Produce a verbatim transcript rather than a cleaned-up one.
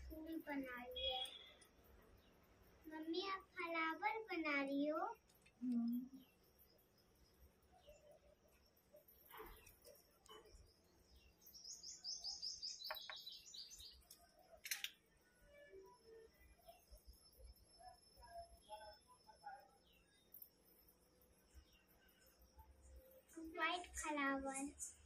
फूल बना रही है। मम्मी आप फ्लावर बना रही हो? White flower.